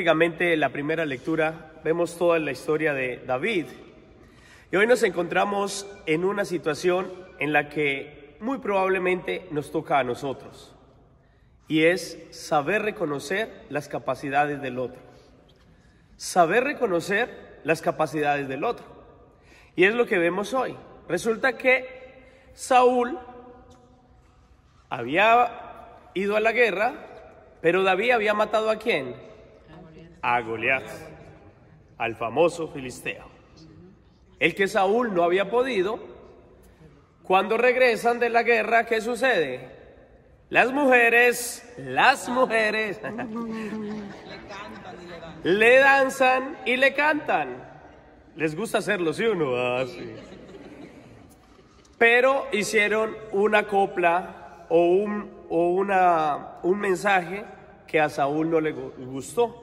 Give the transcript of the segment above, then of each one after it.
prácticamente la primera lectura, vemos toda la historia de David. Y hoy nos encontramos en una situación en la que muy probablemente nos toca a nosotros. Y es saber reconocer las capacidades del otro. Saber reconocer las capacidades del otro. Y es lo que vemos hoy. Resulta que Saúl había ido a la guerra, pero David había matado ¿a quién? A Goliat, al famoso filisteo. El que Saúl no había podido. Cuando regresan de la guerra, ¿qué sucede? Las mujeres le danzan y le cantan. Les gusta hacerlo, ¿sí o no? Sí. Pero hicieron una copla o un mensaje que a Saúl no le gustó.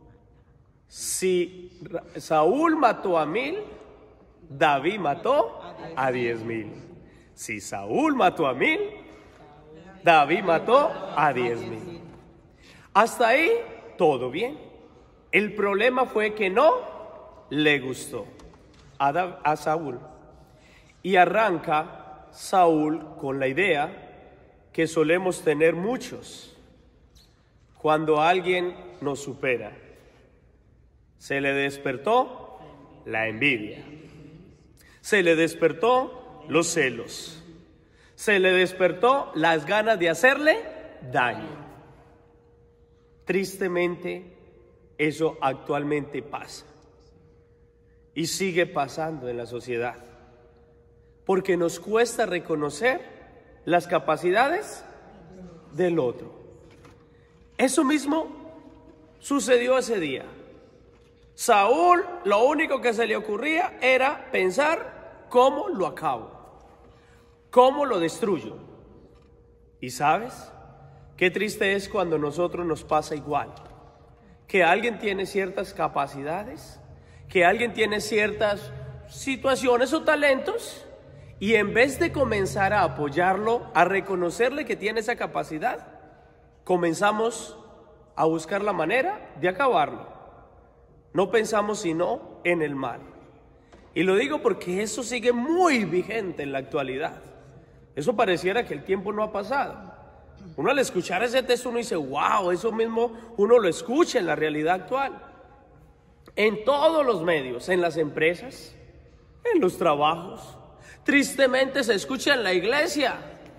Si Saúl mató a 1000, David mató a 10,000. Si Saúl mató a 1000, David mató a 10,000. Hasta ahí todo bien. El problema fue que no le gustó a Saúl. Y arranca Saúl con la idea que solemos tener muchos cuando alguien nos supera. Se le despertó la envidia. Se le despertó los celos. Se le despertó las ganas de hacerle daño. Tristemente, eso actualmente pasa. Y sigue pasando en la sociedad. Porque nos cuesta reconocer las capacidades del otro. Eso mismo sucedió ese día. Saúl, lo único que se le ocurría era pensar cómo lo acabo, cómo lo destruyo. ¿Y sabes? Qué triste es cuando a nosotros nos pasa igual. Que alguien tiene ciertas capacidades, que alguien tiene ciertas situaciones o talentos, y en vez de comenzar a apoyarlo, a reconocerle que tiene esa capacidad, comenzamos a buscar la manera de acabarlo. No pensamos sino en el mal. Y lo digo porque eso sigue muy vigente en la actualidad. Eso pareciera que el tiempo no ha pasado. Uno al escuchar ese texto uno dice, wow, eso mismo uno lo escucha en la realidad actual. En todos los medios, en las empresas, en los trabajos. Tristemente se escucha en la iglesia.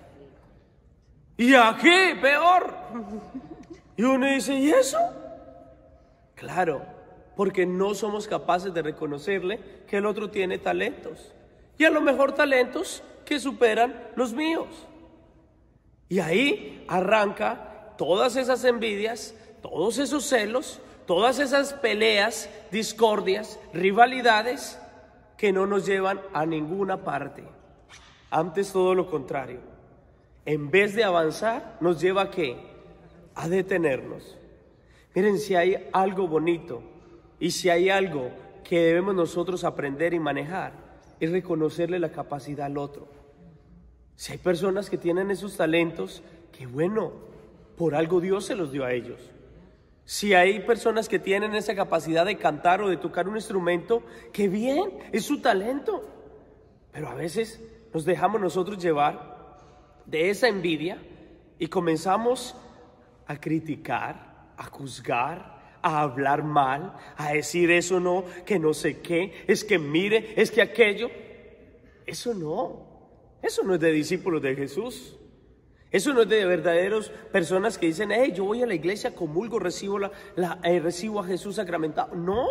Y aquí, peor. Y uno dice, ¿y eso? Claro, porque no somos capaces de reconocerle que el otro tiene talentos. Y a lo mejor talentos que superan los míos. Y ahí arranca todas esas envidias, todos esos celos, todas esas peleas, discordias, rivalidades que no nos llevan a ninguna parte. Antes todo lo contrario. En vez de avanzar, nos lleva ¿a qué? A detenernos. Miren, si hay algo bonito y si hay algo que debemos nosotros aprender y manejar, es reconocerle la capacidad al otro. Si hay personas que tienen esos talentos, qué bueno, por algo Dios se los dio a ellos. Si hay personas que tienen esa capacidad de cantar o de tocar un instrumento, qué bien, es su talento. Pero a veces nos dejamos nosotros llevar de esa envidia y comenzamos a criticar, a juzgar, a hablar mal, a decir eso no, que no sé qué, es que mire, es que aquello. Eso no es de discípulos de Jesús. Eso no es de verdaderos personas que dicen, hey, yo voy a la iglesia, comulgo, recibo a Jesús sacramentado. No.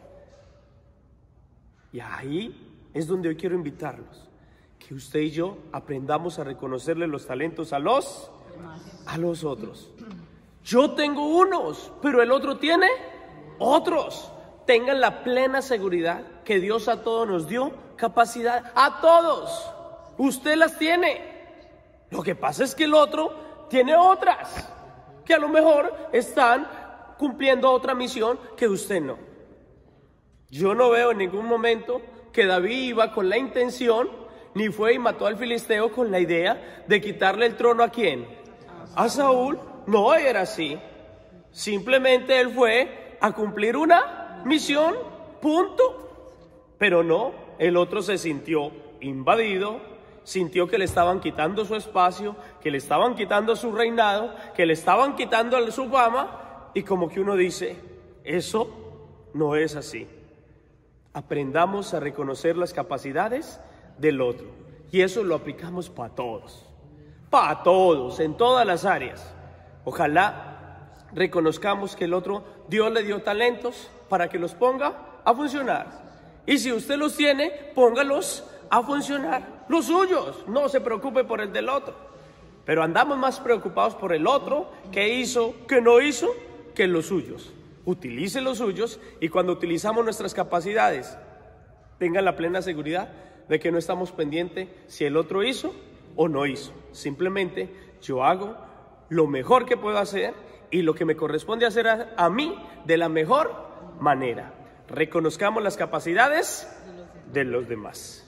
Y ahí es donde hoy quiero invitarlos. Que usted y yo aprendamos a reconocerle los talentos a los otros. Yo tengo unos, pero el otro tiene otros. Tengan la plena seguridad que Dios a todos nos dio capacidad. A todos. Usted las tiene. Lo que pasa es que el otro tiene otras, que a lo mejor están cumpliendo otra misión que usted no. Yo no veo en ningún momento que David iba con la intención, ni fue y mató al filisteo con la idea de quitarle el trono ¿a quién? A Saúl. No era así. Simplemente él fue a cumplir una misión, punto. Pero no, el otro se sintió invadido, sintió que le estaban quitando su espacio, que le estaban quitando su reinado, que le estaban quitando su fama, y como que uno dice, eso no es así. Aprendamos a reconocer las capacidades del otro, y eso lo aplicamos para todos, en todas las áreas. Ojalá reconozcamos que el otro, Dios le dio talentos para que los ponga a funcionar. Y si usted los tiene, póngalos a funcionar, los suyos, no se preocupe por el del otro. Pero andamos más preocupados por el otro, qué hizo, qué no hizo, que los suyos. Utilice los suyos, y cuando utilizamos nuestras capacidades, tengan la plena seguridad de que no estamos pendientes si el otro hizo o no hizo. Simplemente yo hago lo mejor que puedo hacer y lo que me corresponde hacer a mí de la mejor manera. Reconozcamos las capacidades de los demás.